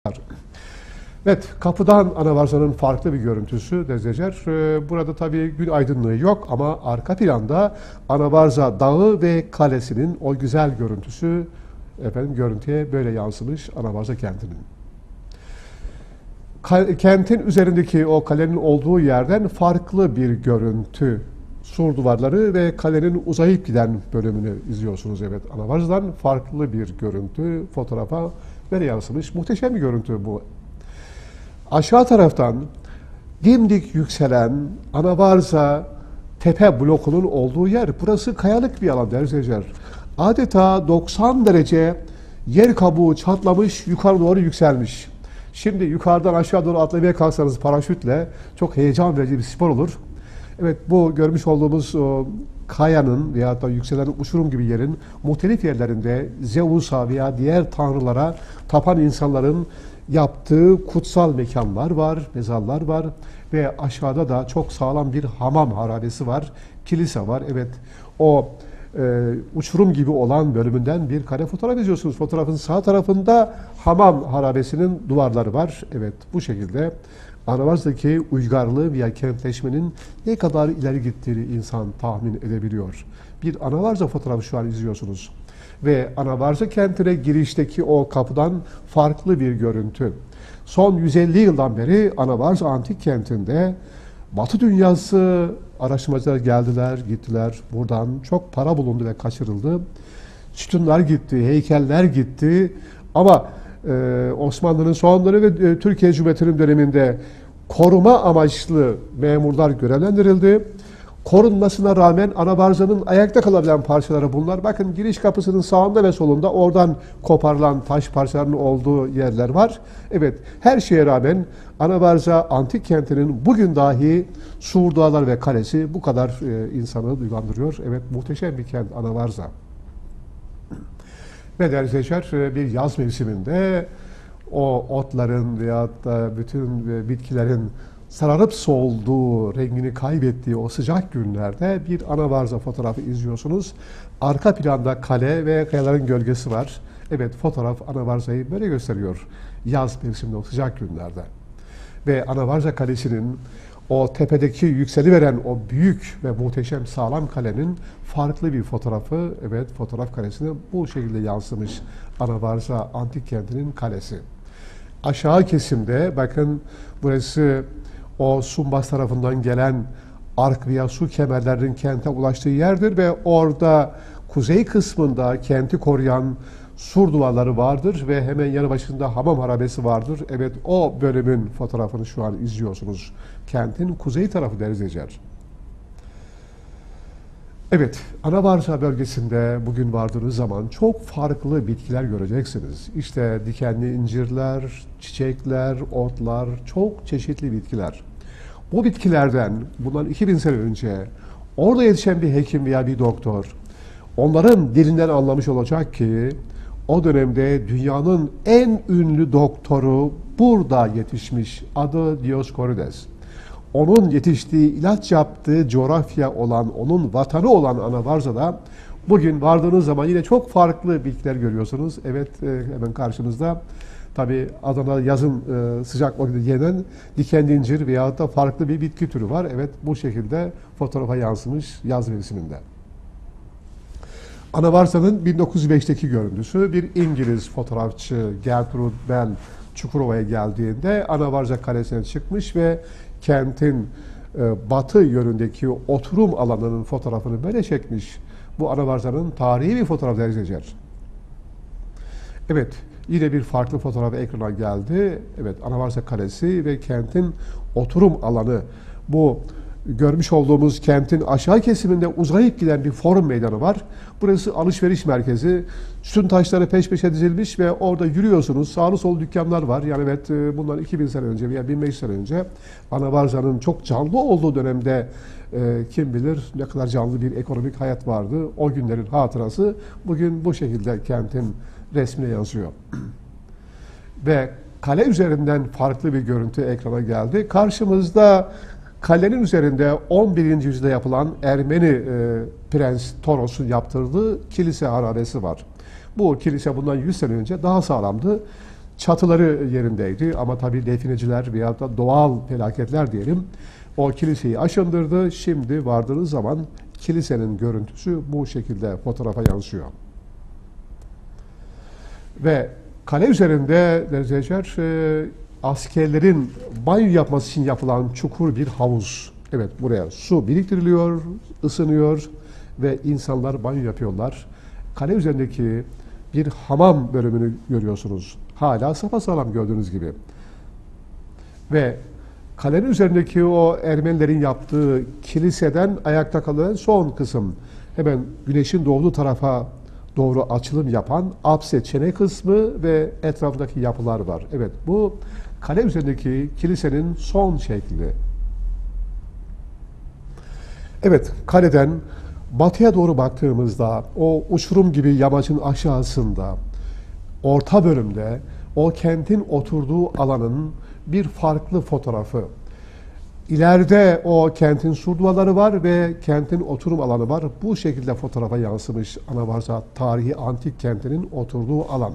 Evet, kapıdan Anavarzaca'nın farklı bir görüntüsü Dezdecer. Burada tabii gün aydınlığı yok ama arka planda Anavarza Dağı ve kalesinin o güzel görüntüsü görüntüye böyle yansımış Anavarza kentinin. Kentin üzerindeki o kalenin olduğu yerden farklı bir görüntü. Sur duvarları ve kalenin uzayıp giden bölümünü izliyorsunuz. Evet, Anavarza'dan farklı bir görüntü fotoğrafa böyle yansımış. Muhteşem bir görüntü bu. Aşağı taraftan dimdik yükselen Anavarza tepe blokunun olduğu yer. Burası kayalık bir alan değerli seyirciler. Adeta 90 derece yer kabuğu çatlamış, yukarı doğru yükselmiş. Şimdi yukarıdan aşağı doğru atlamaya kalksanız paraşütle çok heyecan verici bir spor olur. Evet, bu görmüş olduğumuz kayanın veya da yükselen uçurum gibi yerin muhtelif yerlerinde Zeus'a veya diğer tanrılara tapan insanların yaptığı kutsal mekanlar var, mezarlar var ve aşağıda da çok sağlam bir hamam harabesi var, kilise var. Evet, o uçurum gibi olan bölümünden bir kare fotoğraf izliyorsunuz. Fotoğrafın sağ tarafında hamam harabesinin duvarları var. Evet, bu şekilde Anavarza'daki uygarlığı veya kentleşmenin ne kadar ileri gittiğini insan tahmin edebiliyor. Bir Anavarza fotoğrafı şu an izliyorsunuz. Ve Anavarza kentine girişteki o kapıdan farklı bir görüntü. Son 150 yıldan beri Anavarza antik kentinde Batı dünyası araştırmacılar geldiler, gittiler. Buradan çok para bulundu ve kaçırıldı. Sütunlar gitti, heykeller gitti. Ama Osmanlı'nın son dönemi ve Türkiye Cumhuriyeti'nin döneminde koruma amaçlı memurlar görevlendirildi. Korunmasına rağmen Anavarza'nın ayakta kalabilen parçaları bunlar. Bakın giriş kapısının sağında ve solunda oradan koparılan taş parçalarının olduğu yerler var. Evet, her şeye rağmen Anavarza antik kentinin bugün dahi sur, dağlar ve kalesi bu kadar insanı duygandırıyor. Evet, muhteşem bir kent Anavarza. Ve değerli seyirciler, bir yaz mevsiminde o otların veyahut da bütün bitkilerin sararıp solduğu, rengini kaybettiği o sıcak günlerde bir Anavarza fotoğrafı izliyorsunuz. Arka planda kale ve kayaların gölgesi var. Evet, fotoğraf Anavarza'yı böyle gösteriyor. Yaz mevsiminde o sıcak günlerde. Ve Anavarza Kalesi'nin o tepedeki yükseliveren o büyük ve muhteşem sağlam kalenin farklı bir fotoğrafı, evet, fotoğraf karesine bu şekilde yansımış Anavarza antik kentinin kalesi. Aşağı kesimde bakın burası o Sumbas tarafından gelen ark veya su kemerlerinin kente ulaştığı yerdir ve orada kuzey kısmında kenti koruyan sur duvarları vardır ve hemen yanı başında hamam harabesi vardır. Evet, o bölümün fotoğrafını şu an izliyorsunuz. Kentin kuzey tarafı değerli izleyiciler. Evet, Anavarza bölgesinde bugün vardığınız zaman çok farklı bitkiler göreceksiniz. İşte dikenli incirler, çiçekler, otlar, çok çeşitli bitkiler. Bu bitkilerden bundan 2000 sene önce orada yetişen bir hekim veya bir doktor onların dilinden anlamış olacak ki o dönemde dünyanın en ünlü doktoru burada yetişmiş. Adı Dioskorides. Onun yetiştiği, ilaç yaptığı coğrafya olan, onun vatanı olan Anavarza'da bugün vardığınız zaman yine çok farklı bitkiler görüyorsunuz. Evet, hemen karşınızda tabii Adana yazın sıcak vakitte yenen dikenli incir veyahut da farklı bir bitki türü var. Evet, bu şekilde fotoğrafa yansımış yaz mevsiminde. Anavarza'nın 1905'teki görüntüsü bir İngiliz fotoğrafçı Gertrude Bell Çukurova'ya geldiğinde Anavarza Kalesi'ne çıkmış ve kentin batı yönündeki oturum alanının fotoğrafını böyle çekmiş. Bu Anavarza'nın tarihi bir fotoğrafı izleyiciler. Evet, yine bir farklı fotoğraf ekrana geldi. Evet, Anavarza Kalesi ve kentin oturum alanı. Bu görmüş olduğumuz kentin aşağı kesiminde uzayıp giden bir forum meydanı var. Burası alışveriş merkezi. Sütun taşları peş peşe dizilmiş ve orada yürüyorsunuz. Sağlı sol dükkanlar var. Yani evet, bundan 2000 sene önce veya 1500 sene önce Anavarza'nın çok canlı olduğu dönemde kim bilir ne kadar canlı bir ekonomik hayat vardı. O günlerin hatırası bugün bu şekilde kentin resmine yansıyor. Ve kale üzerinden farklı bir görüntü ekrana geldi. Karşımızda kalenin üzerinde 11. yüzyılda yapılan Ermeni Prens Toros'un yaptırdığı kilise harabesi var. Bu kilise bundan 100 sene önce daha sağlamdı. çatıları yerindeydi ama tabii defineciler veya da doğal felaketler diyelim o kiliseyi aşındırdı. Şimdi vardığınız zaman kilisenin görüntüsü bu şekilde fotoğrafa yansıyor. Ve kale üzerinde dereceler askerlerin banyo yapması için yapılan çukur bir havuz. Evet, buraya su biriktiriliyor, ısınıyor ve insanlar banyo yapıyorlar. Kale üzerindeki bir hamam bölümünü görüyorsunuz. Hala sapasağlam gördüğünüz gibi. Ve kalenin üzerindeki o Ermenilerin yaptığı kiliseden ayakta kalan son kısım. Hemen güneşin doğduğu tarafa doğru açılım yapan apse çene kısmı ve etrafındaki yapılar var. Evet, bu kale üzerindeki kilisenin son şekli. Evet, kaleden batıya doğru baktığımızda o uçurum gibi yamacın aşağısında orta bölümde o kentin oturduğu alanın bir farklı fotoğrafı. İleride o kentin sur duvarları var ve kentin oturum alanı var. Bu şekilde fotoğrafa yansımış Anavarza tarihi antik kentinin oturduğu alan.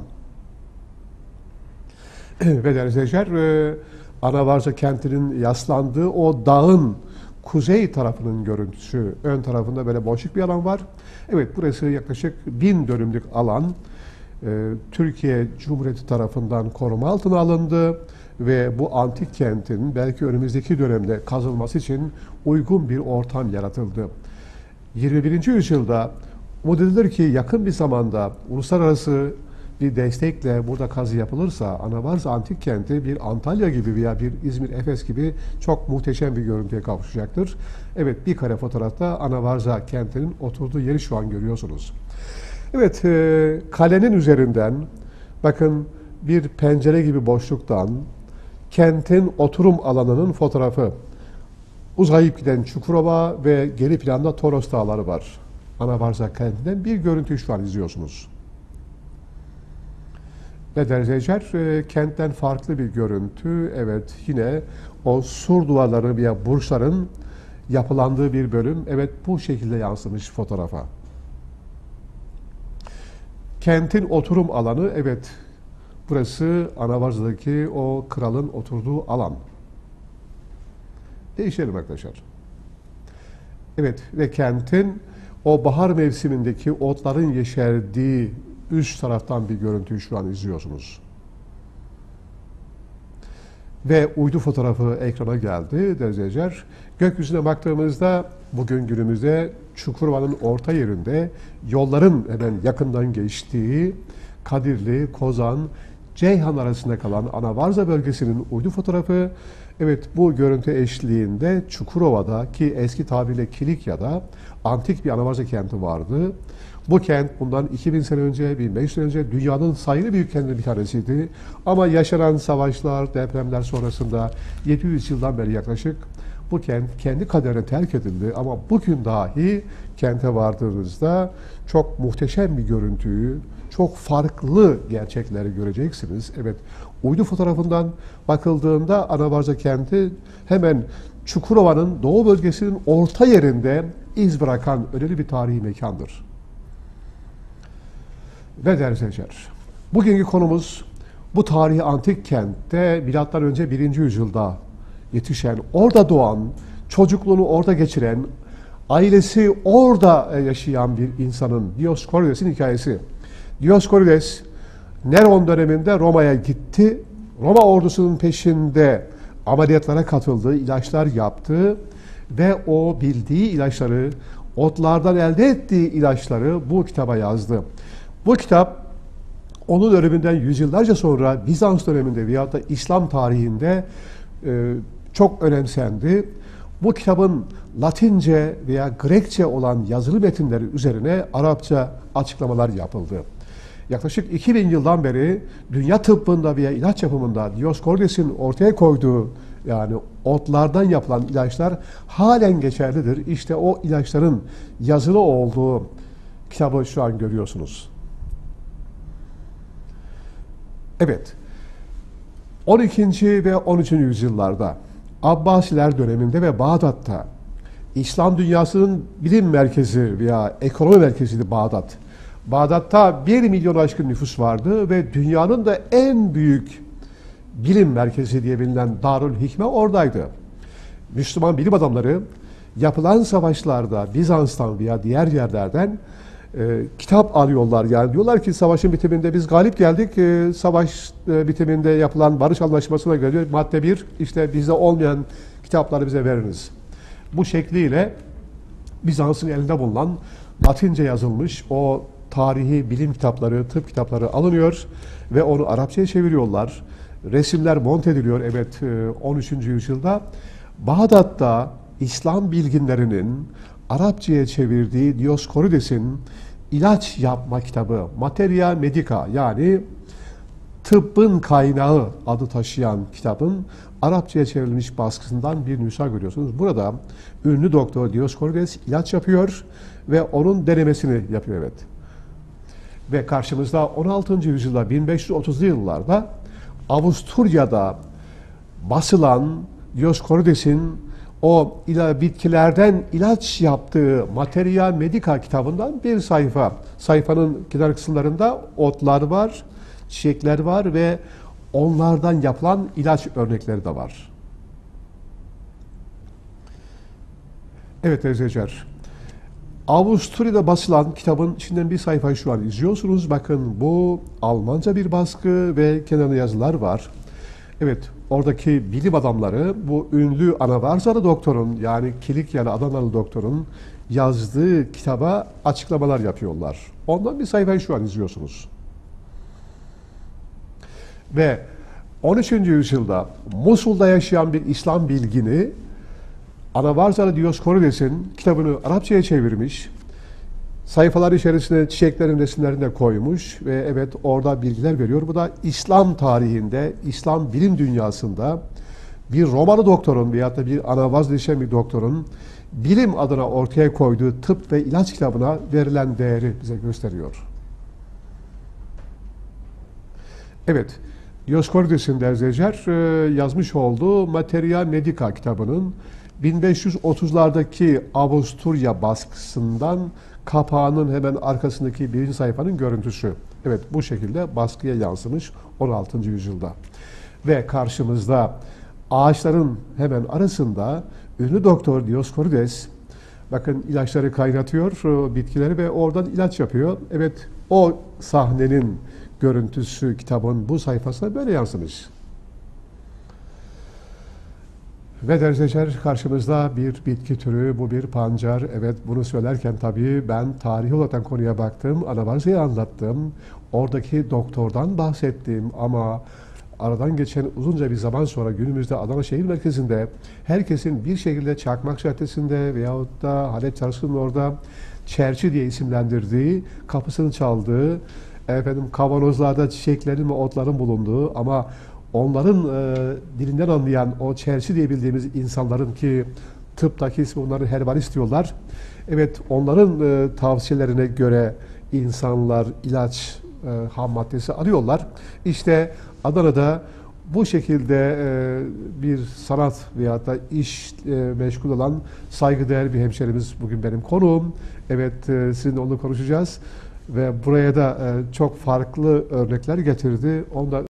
Ve dereceler Anavarza kentinin yaslandığı o dağın kuzey tarafının görüntüsü. Ön tarafında böyle boşluk bir alan var. Evet, burası yaklaşık 1000 dönümlük alan. Türkiye Cumhuriyeti tarafından koruma altına alındı ve bu antik kentin belki önümüzdeki dönemde kazılması için uygun bir ortam yaratıldı. 21. yüzyılda umut edilir ki yakın bir zamanda uluslararası bir destekle burada kazı yapılırsa Anavarza antik kenti bir Antalya gibi veya bir İzmir, Efes gibi çok muhteşem bir görüntüye kavuşacaktır. Evet, bir kare fotoğrafta Anavarza kentinin oturduğu yeri şu an görüyorsunuz. Evet, kalenin üzerinden bakın bir pencere gibi boşluktan kentin oturum alanının fotoğrafı. Uzayıp giden Çukurova ve geri planda Toros Dağları var. Anavarza kentinden bir görüntü şu an izliyorsunuz. Ve dereceler kentten farklı bir görüntü. Evet, yine o sur duvarları veya burçların yapılandığı bir bölüm. Evet, bu şekilde yansımış fotoğrafa. Kentin oturum alanı, evet, burası Anavarza'daki o kralın oturduğu alan. Değişelim arkadaşlar. Evet, ve kentin o bahar mevsimindeki otların yeşerdiği üst taraftan bir görüntüyü şu an izliyorsunuz. Ve uydu fotoğrafı ekrana geldi dereceler. Gökyüzüne baktığımızda bugün günümüzde Çukurova'nın orta yerinde yolların hemen yakından geçtiği Kadirli, Kozan, Ceyhan arasında kalan Anavarza bölgesinin uydu fotoğrafı. Evet, bu görüntü eşliğinde Çukurova'da ki eski tabirle Kilikya'da antik bir Anavarza kenti vardı. Bu kent bundan 2000 sene önce, 1500 sene önce dünyanın sayılı büyük kentlerinden bir tanesiydi. Ama yaşanan savaşlar, depremler sonrasında 700 yıldan beri yaklaşık bu kent kendi kaderine terk edildi. Ama bugün dahi kente vardığınızda çok muhteşem bir görüntüyü, çok farklı gerçekleri göreceksiniz. Evet, uydu fotoğrafından bakıldığında Anavarza kenti hemen Çukurova'nın doğu bölgesinin orta yerinde iz bırakan önemli bir tarihi mekandır. Ve dereceler. Bugünkü konumuz bu tarihi antik kentte milattan önce 1. yüzyılda yetişen, orada doğan, çocukluğunu orada geçiren, ailesi orada yaşayan bir insanın, Dioscorides'in hikayesi. Dioscorides, Neron döneminde Roma'ya gitti. Roma ordusunun peşinde ameliyatlara katıldı, ilaçlar yaptı ve o bildiği ilaçları, otlardan elde ettiği ilaçları bu kitaba yazdı. Bu kitap onun ölümünden yüzyıllarca sonra Bizans döneminde veyahut da İslam tarihinde çok önemsendi. Bu kitabın Latince veya Grekçe olan yazılı metinleri üzerine Arapça açıklamalar yapıldı. Yaklaşık 2000 yıldan beri dünya tıbbında veya ilaç yapımında Dioscorides'in ortaya koyduğu yani otlardan yapılan ilaçlar halen geçerlidir. İşte o ilaçların yazılı olduğu kitabı şu an görüyorsunuz. Evet, 12. ve 13. yüzyıllarda Abbasiler döneminde ve Bağdat'ta İslam dünyasının bilim merkezi veya ekonomi merkeziydi Bağdat. Bağdat'ta 1 milyon aşkın nüfus vardı ve dünyanın da en büyük bilim merkezi diye bilinen Darül Hikme oradaydı. Müslüman bilim adamları yapılan savaşlarda Bizans'tan veya diğer yerlerden kitap alıyorlar. Yani diyorlar ki savaşın bitiminde biz galip geldik. Savaş bitiminde yapılan barış anlaşmasına göre madde 1 işte bizde olmayan kitapları bize veriniz. Bu şekliyle Bizans'ın elinde bulunan Latince yazılmış o tarihi bilim kitapları, tıp kitapları alınıyor ve onu Arapçaya çeviriyorlar. Resimler monte ediliyor. Evet, 13. yüzyılda Bağdat'ta İslam bilginlerinin Arapçaya çevirdiği Dioscorides'in ilaç yapma kitabı Materia Medica, yani tıbbın kaynağı adı taşıyan kitabın Arapçaya çevrilmiş baskısından bir nüsha görüyorsunuz. Burada ünlü doktor Dioscorides ilaç yapıyor ve onun denemesini yapıyor, evet. Ve karşımızda 16. yüzyılda 1530'lu yıllarda Avusturya'da basılan Dioscorides'in o bitkilerden ilaç yaptığı Materia Medica kitabından bir sayfa. Sayfanın kenar kısımlarında otlar var, çiçekler var ve onlardan yapılan ilaç örnekleri de var. Evet izleyiciler, Avusturya'da basılan kitabın içinden bir sayfayı şu an izliyorsunuz. Bakın, bu Almanca bir baskı ve kenarında yazılar var. Evet, oradaki bilim adamları bu ünlü Anavarzalı doktorun, yani Kilikyalı Adanalı doktorun yazdığı kitaba açıklamalar yapıyorlar. Ondan bir sayfayı şu an izliyorsunuz. Ve 13. yüzyılda Musul'da yaşayan bir İslam bilgini Anavarzalı Dioscorides'in kitabını Arapçaya çevirmiş, sayfalar içerisine çiçeklerin resimlerini de koymuş ve evet orada bilgiler veriyor. Bu da İslam tarihinde, İslam bilim dünyasında bir Romalı doktorun veyahut da bir Anavaz yaşayan bir doktorun bilim adına ortaya koyduğu tıp ve ilaç kitabına verilen değeri bize gösteriyor. Evet, Dioscorides'in de yazmış olduğu Materia Medica kitabının 1530'lardaki Avusturya baskısından kapağının hemen arkasındaki birinci sayfanın görüntüsü. Evet, bu şekilde baskıya yansımış 16. yüzyılda. Ve karşımızda ağaçların hemen arasında ünlü doktor Dioscorides, bakın ilaçları kaynatıyor, bitkileri ve oradan ilaç yapıyor. Evet, o sahnenin görüntüsü kitabın bu sayfasına böyle yansımış. Ve derzecer karşımızda bir bitki türü, bu bir pancar. Evet, bunu söylerken tabii ben tarihi olarak konuya baktım, Anavarza'yı anlattım. Oradaki doktordan bahsettim ama aradan geçen uzunca bir zaman sonra günümüzde Adana şehir merkezinde herkesin bir şekilde Çakmak Caddesi'nde veyahut da Halep Çarşı'nın orada Çerçi diye isimlendirdiği, kapısını çaldığı, kavanozlarda çiçeklerin ve otların bulunduğu ama onların dilinden anlayan o Çerçi diye bildiğimiz insanların, ki tıptaki ismi onların herbalist diyorlar. Evet, onların tavsiyelerine göre insanlar ilaç ham maddesi alıyorlar. İşte Adana'da bu şekilde bir sanat veyahut da iş meşgul olan saygıdeğer bir hemşerimiz bugün benim konuğum. Evet, sizinle onunla konuşacağız ve buraya da çok farklı örnekler getirdi. Onda